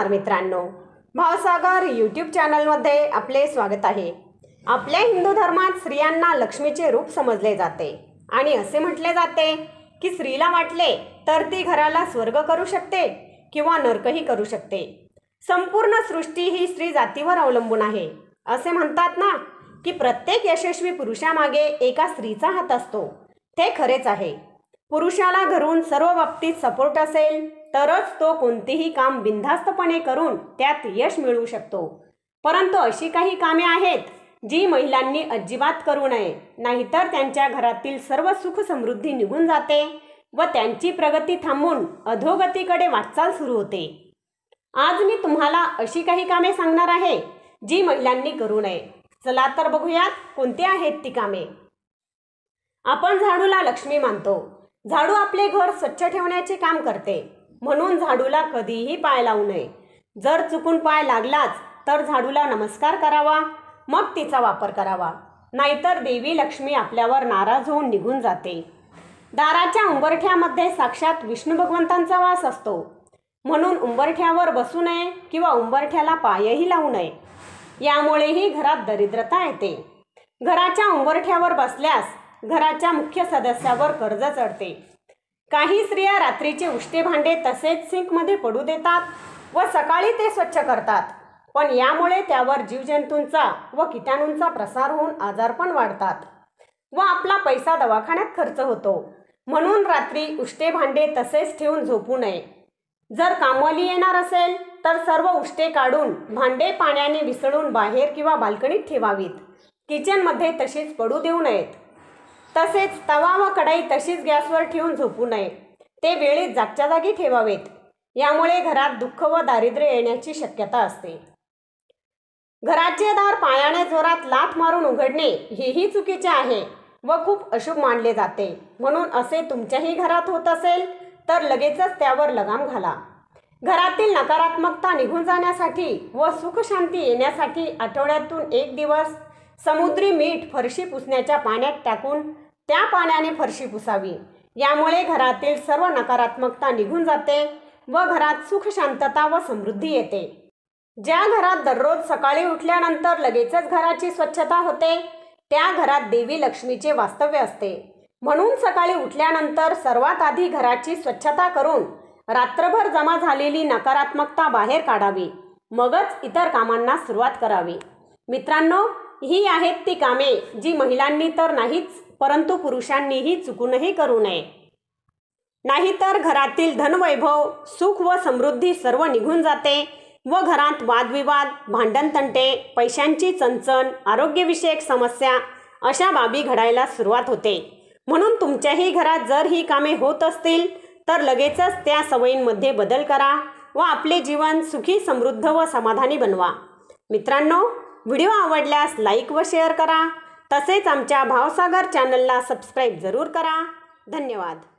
नमस्कार मित्रांनो, भावसागर यूट्यूब चॅनलमध्ये आपले स्वागत आहे। आपल्या हिंदू धर्मात स्त्रियांना लक्ष्मीचे रूप समजले जाते आणि असे म्हटले जाते की स्त्रीला वाटले तर ती घराला स्वर्ग करू शकते किंवा नरकही करू शकते। संपूर्ण सृष्टी ही स्त्री जातीवर अवलंबून आहे। असे म्हणतात ना की प्रत्येक यशस्वी पुरुषामागे एका स्त्रीचा हात असतो। ते खरेच आहे। पुरुषाला घरून सर्व बाबतीत सपोर्ट असेल तरच तो कोणतेही काम बिनधास्तपणे करून त्यात यश मिळवू शकतो। परंतु अशी काही कामे आहेत जी महिलांनी अजिबात करू नये, नाहीतर त्यांच्या घरातील सर्व सुख समृद्धी निघून जाते व त्यांची प्रगती थांबून अधोगतीकडे वाटचाल सुरू होते। आज मी तुम्हाला अशी काही कामे सांगणार आहे जी महिलांनी करू नये। चला तर बघूयात कोणती आहेत ती कामे। आपण झाडूला लक्ष्मी मानतो। झाडू आपले घर स्वच्छ ठेवण्याचे काम करते, म्हणून झाडूला कधीही पाय लावू नये। जर चुकून पाय लागलाच तर झाडूला नमस्कार करावा, मग तिचा वापर करावा, नाहीतर देवी लक्ष्मी आपल्यावर नाराज होऊन निघून जाते। दाराच्या उंबरठ्यामध्ये साक्षात विष्णू भगवंतांचा वास असतो, म्हणून उंबरठ्यावर बसू नये किंवा उंबरठ्याला पायही लावू नये। यामुळेही घरात दरिद्रता येते। घराच्या उंबरठ्यावर बसल्यास घराच्या मुख्य सदस्यावर कर्ज चढते। काही स्त्रिया रात्रीचे उष्टे भांडे तसेच सिंकमध्ये पडू देतात व सकाळी ते स्वच्छ करतात, पण यामुळे त्यावर जीवजंतूंचा व कीटाणूंचा प्रसार होऊन आजारपण वाढतात व आपला पैसा दवाखान्यात खर्च होतो। म्हणून रात्री उष्टे भांडे तसेच ठेवून झोपू नये। जर कामवाली येणार असेल तर सर्व उष्टे काढून भांडे पाण्याने विसळून बाहेर किंवा बाल्कनीत ठेवावीत। किचनमध्ये तशीच पडू देऊ नयेत। तसेच तवा व कढई तशीच गॅसवर ठेवून झोपू नये, ते वेळेत जागच्या जागी ठेवावेत। यामुळे घरात दुःख व दारिद्र्य येण्याची शक्यता असते। घराचे दार पायाने जोरात लाथ मारून उघडणे हेही चुकीचे आहे व खूप अशुभ मानले जाते। म्हणून असे तुमच्याही घरात होत असेल तर लगेचच त्यावर लगाम घाला। घरातील नकारात्मकता निघून जाण्यासाठी व सुख शांती येण्यासाठी आठवड्यातून एक दिवस समुद्री मीठ फरशी पुसण्याच्या पाण्यात टाकून त्या पाण्याने फरशी पुसावी। यामुळे घरातील सर्व नकारात्मकता निघून जाते व घरात सुख शांतता व समृद्धी येते। ज्या घरात दररोज सकाळी उठल्यानंतर लगेचच घराची स्वच्छता होते त्या घरात देवी लक्ष्मीचे वास्तव्य असते। म्हणून सकाळी उठल्यानंतर सर्वात आधी घराची स्वच्छता करून रात्रभर जमा झालेली नकारात्मकता बाहेर काढावी, मगच इतर कामांना सुरुवात करावी। मित्रांनो, ही आहेत ती कामे जी महिलांनी तर नाहीच परंतु पुरुषांनीही चुकूनही करू नये, नाहीतर घरातील धनवैभव सुख व समृद्धी सर्व निघून जाते व घरात वादविवाद, भांडणतंटे, पैशांची चणचण, आरोग्यविषयक समस्या अशा बाबी घडायला सुरुवात होते। म्हणून तुमच्याही घरात जर ही कामे होत असतील तर लगेचच त्या सवयींमध्ये बदल करा व आपले जीवन सुखी, समृद्ध व समाधानी बनवा। मित्रांनो, व्हिडिओ आवडल्यास लाईक व शेअर करा, तसेच आमच्या भावसागर चॅनलला सबस्क्राईब जरूर करा। धन्यवाद।